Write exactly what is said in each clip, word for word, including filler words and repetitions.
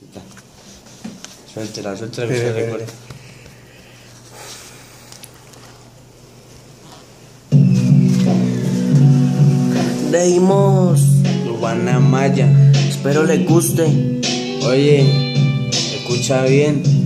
Suéltela, suéltela que se recuerde. Deimos Urbana Maya. Espero le guste. Oye, escucha bien.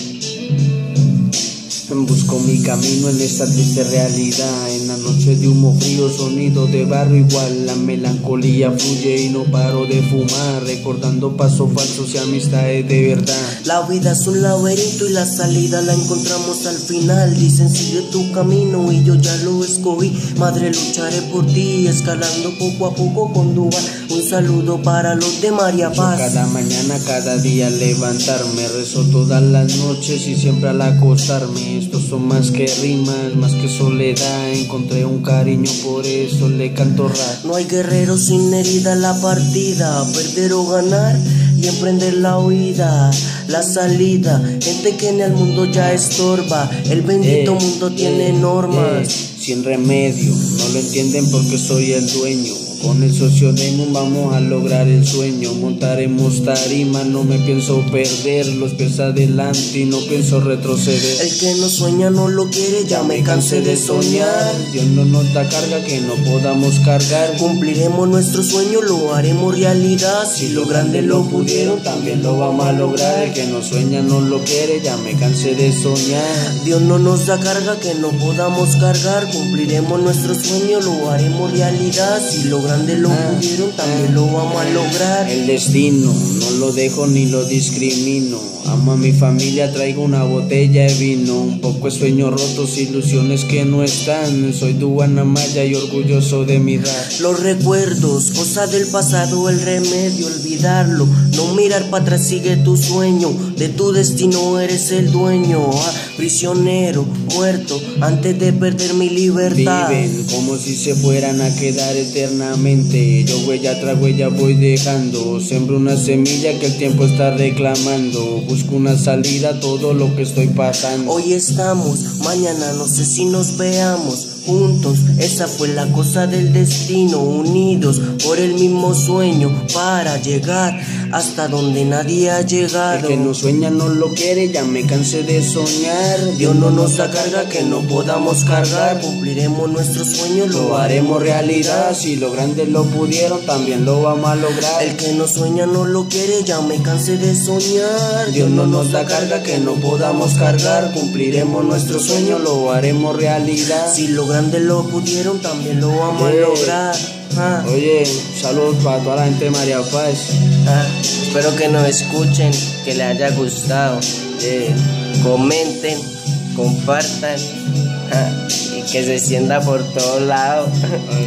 Busco mi camino en esta triste realidad. En la noche de humo frío, sonido de barro igual. La melancolía fluye y no paro de fumar, recordando pasos falsos y amistades de verdad. La vida es un laberinto y la salida la encontramos al final. Dicen sigue tu camino y yo ya lo escogí. Madre, lucharé por ti, escalando poco a poco con duda. Un saludo para los de María Paz. Yo cada mañana, cada día levantarme, rezo todas las noches y siempre al acostarme. Estos son más que rimas, más que soledad. Encontré un cariño, por eso le canto rap. No hay guerrero sin herida, la partida, perder o ganar y emprender la huida, la salida. Gente que en el mundo ya estorba, el bendito eh, mundo tiene eh, normas. eh, sin remedio, no lo entienden porque soy el dueño. Con el socio Demon vamos a lograr el sueño. Montaremos tarima, no me pienso perder. Los pies adelante y no pienso retroceder. El que no sueña no lo quiere, ya me cansé de soñar. Dios no nos da carga que no podamos cargar. Cumpliremos nuestro sueño, lo haremos realidad. Si lo grande lo pudieron, también lo vamos a lograr. El que no sueña no lo quiere, ya me cansé de soñar. Dios no nos da carga que no podamos cargar. Cumpliremos nuestro sueño, lo haremos realidad. Si lo grande lo ah, pudieron, también ah, lo vamos a lograr. El destino no lo dejo ni lo discrimino. Amo a mi familia, traigo una botella de vino. Un poco de sueños rotos, ilusiones que no están. Soy de Urbana Maya y orgulloso de mi rap. Los recuerdos, cosa del pasado, el remedio, olvidarlo. No mirar para atrás, sigue tu sueño. De tu destino eres el dueño. Ah, prisionero, muerto, antes de perder mi libertad. Viven como si se fueran a quedar eternamente. Yo huella tras huella voy dejando. Sembro una semilla que el tiempo está reclamando. Busco una salida a todo lo que estoy pasando. Hoy estamos, mañana no sé si nos veamos juntos. Esa fue la cosa del destino. Unidos por el mismo sueño para llegar hasta donde nadie ha llegado. El que no sueña no lo quiere, ya me cansé de soñar. Dios no nos da carga que no podamos cargar. Cumpliremos nuestro sueño, lo, lo haremos realidad. Si lo grande lo pudieron, también lo vamos a lograr. El que no sueña no lo quiere, ya me cansé de soñar. Dios no nos da carga que no podamos cargar. Cumpliremos nuestro sueño, lo haremos realidad. Si lo grande lo pudieron, también lo vamos eh, a lograr. Ah. Oye, saludos para toda la gente de María Paz. Ah, espero que nos escuchen, que les haya gustado. Eh, comenten, compartan ah, y que se extienda por todos lados.